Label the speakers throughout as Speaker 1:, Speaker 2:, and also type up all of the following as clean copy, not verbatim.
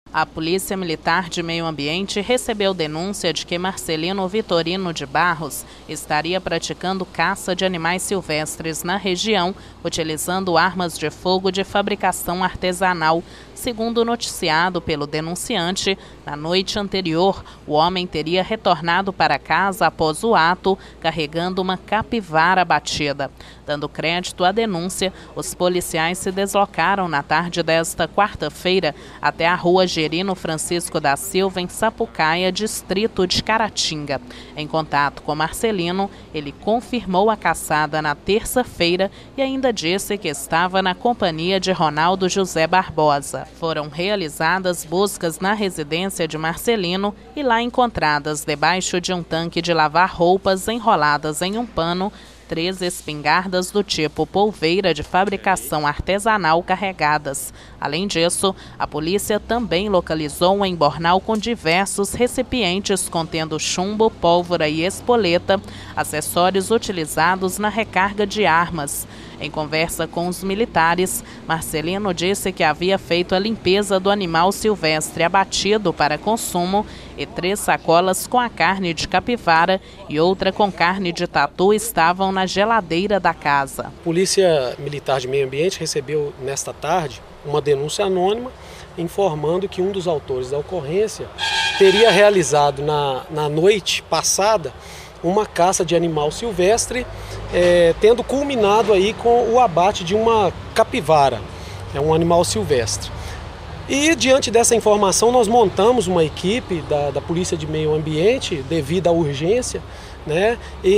Speaker 1: A Polícia Militar de Meio Ambiente recebeu denúncia de que Marcelino Vitorino de Barros estaria praticando caça de animais silvestres na região, utilizando armas de fogo de fabricação artesanal. Segundo noticiado pelo denunciante, na noite anterior, o homem teria retornado para casa após o ato, carregando uma capivara abatida. Dando crédito à denúncia, os policiais se deslocaram na tarde desta quarta-feira até a rua Gerino Francisco da Silva, em Sapucaia, distrito de Caratinga. Em contato com Marcelino, ele confirmou a caçada na terça-feira e ainda disse que estava na companhia de Ronaldo José Barbosa. Foram realizadas buscas na residência de Marcelino e lá encontradas, debaixo de um tanque de lavar roupas enroladas em um pano, 3 espingardas do tipo polveira de fabricação artesanal carregadas. Além disso, a polícia também localizou um embornal com diversos recipientes contendo chumbo, pólvora e espoleta, acessórios utilizados na recarga de armas. Em conversa com os militares, Marcelino disse que havia feito a limpeza do animal silvestre abatido para consumo e 3 sacolas com a carne de capivara e outra com carne de tatu estavam na geladeira da casa.
Speaker 2: A Polícia Militar de Meio Ambiente recebeu nesta tarde uma denúncia anônima informando que um dos autores da ocorrência teria realizado na noite passada uma caça de animal silvestre, tendo culminado aí com o abate de uma capivara, um animal silvestre. E diante dessa informação nós montamos uma equipe da Polícia de Meio Ambiente devido à urgência, né?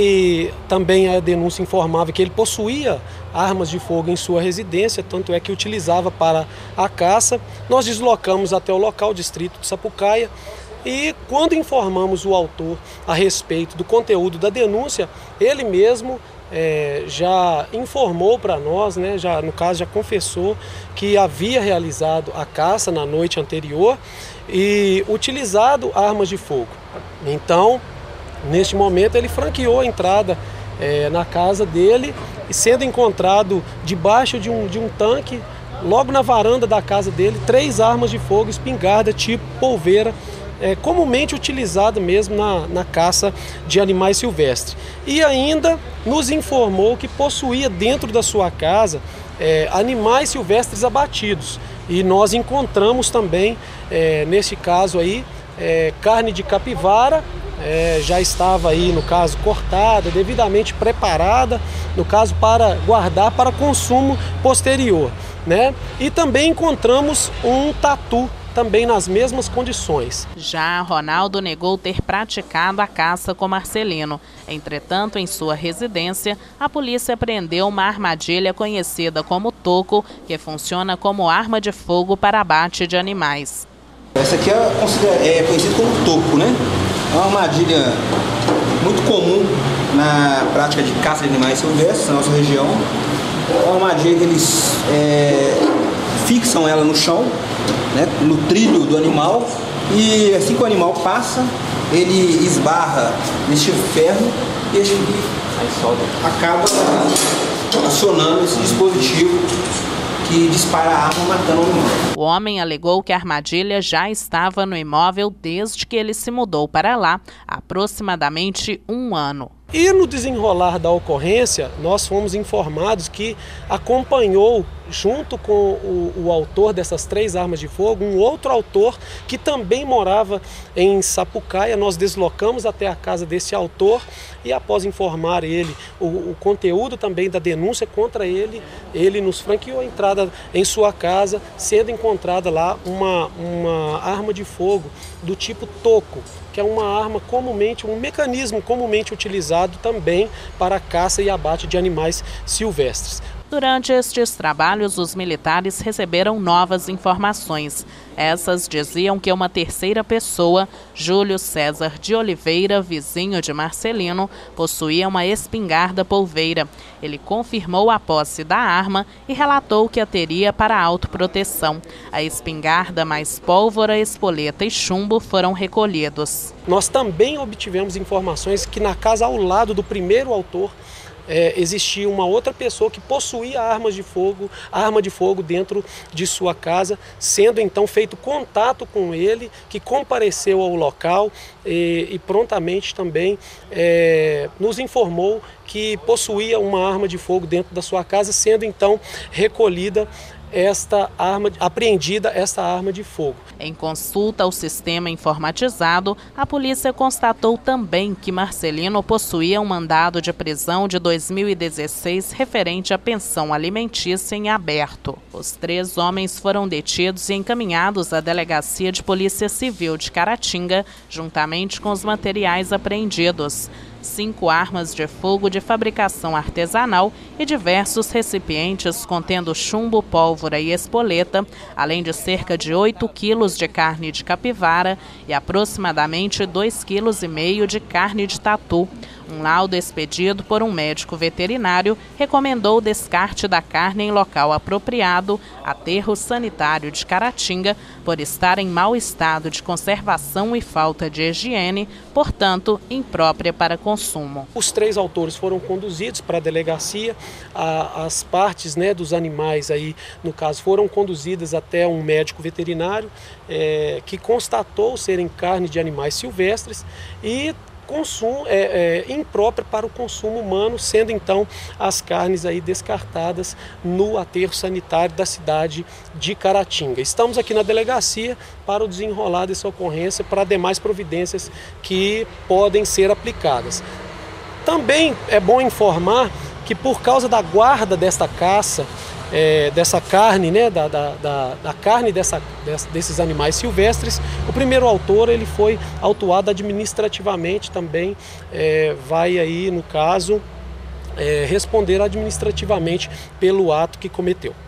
Speaker 2: E também a denúncia informava que ele possuía armas de fogo em sua residência, tanto é que utilizava para a caça. Nós deslocamos até o local, distrito de Sapucaia, e quando informamos o autor a respeito do conteúdo da denúncia, ele mesmo já informou para nós, né, no caso já confessou que havia realizado a caça na noite anterior e utilizado armas de fogo. Então, neste momento ele franqueou a entrada na casa dele e sendo encontrado debaixo de um tanque, logo na varanda da casa dele, 3 armas de fogo, espingarda tipo polveira, comumente utilizado mesmo na caça de animais silvestres. E ainda nos informou que possuía dentro da sua casa animais silvestres abatidos. E nós encontramos também, nesse caso aí, carne de capivara, já estava aí, no caso, cortada, devidamente preparada, no caso, para guardar para consumo posterior, né? E também encontramos um tatu, também nas mesmas condições.
Speaker 1: Já Ronaldo negou ter praticado a caça com Marcelino. Entretanto, em sua residência, a polícia apreendeu uma armadilha conhecida como toco, que funciona como arma de fogo para abate de animais.
Speaker 3: Essa aqui é conhecida como toco, né? É uma armadilha muito comum na prática de caça de animais silvestres na nossa região. É uma armadilha que eles fixam ela no chão, né, no trilho do animal, e assim que o animal passa, ele esbarra neste ferro e este acaba acionando esse dispositivo que dispara a arma, matando o animal.
Speaker 1: O homem alegou que a armadilha já estava no imóvel desde que ele se mudou para lá, há aproximadamente 1 ano.
Speaker 2: E no desenrolar da ocorrência, nós fomos informados que acompanhou, junto com o autor dessas 3 armas de fogo, um outro autor que também morava em Sapucaia. Nós deslocamos até a casa desse autor e, após informar ele o conteúdo também da denúncia contra ele, ele nos franqueou a entrada em sua casa, sendo encontrada lá uma arma de fogo do tipo toco, que é uma arma comumente, um mecanismo comumente utilizado também para a caça e abate de animais silvestres.
Speaker 1: Durante estes trabalhos, os militares receberam novas informações. Essas diziam que uma terceira pessoa, Júlio César de Oliveira, vizinho de Marcelino, possuía uma espingarda polveira. Ele confirmou a posse da arma e relatou que a teria para autoproteção. A espingarda mais pólvora, espoleta e chumbo foram recolhidos.
Speaker 2: Nós também obtivemos informações que na casa ao lado do primeiro autor existia uma outra pessoa que possuía arma de fogo dentro de sua casa, sendo então feito contato com ele, que compareceu ao local e prontamente também nos informou que possuía uma arma de fogo dentro da sua casa, sendo então recolhida apreendida esta arma de fogo.
Speaker 1: Em consulta ao sistema informatizado, a polícia constatou também que Marcelino possuía um mandado de prisão de 2016 referente à pensão alimentícia em aberto. Os 3 homens foram detidos e encaminhados à Delegacia de Polícia Civil de Caratinga, juntamente com os materiais apreendidos: 5 armas de fogo de fabricação artesanal e diversos recipientes contendo chumbo, pólvora e espoleta, além de cerca de 8 quilos de carne de capivara e aproximadamente 2,5 quilos de carne de tatu. Um laudo expedido por um médico veterinário recomendou o descarte da carne em local apropriado, aterro sanitário de Caratinga, por estar em mau estado de conservação e falta de higiene, portanto, imprópria para consumo.
Speaker 2: Os 3 autores foram conduzidos para a delegacia, as partes dos animais aí, no caso, foram conduzidas até um médico veterinário que constatou serem carne de animais silvestres e imprópria para o consumo humano, sendo então as carnes aí descartadas no aterro sanitário da cidade de Caratinga. Estamos aqui na delegacia para o desenrolar dessa ocorrência, para demais providências que podem ser aplicadas. Também é bom informar que por causa da guarda desta caça, dessa carne, da carne desses animais silvestres, o primeiro autor ele foi autuado administrativamente também, vai aí no caso responder administrativamente pelo ato que cometeu.